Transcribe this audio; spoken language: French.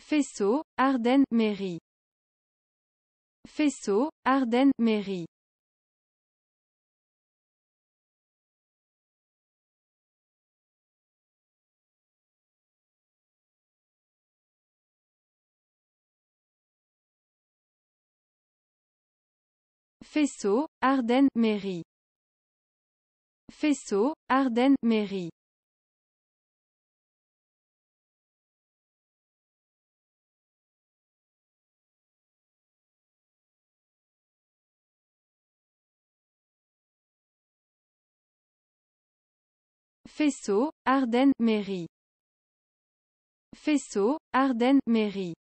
Faisceau, Ardennes, Mairie. Faisceau, Ardennes, Mairie. Faisceau, Ardennes, Mairie. Faisceau, Ardennes, Mairie. Faisceau, Ardennes, Mairie. Faisceau, Ardennes, Mairie.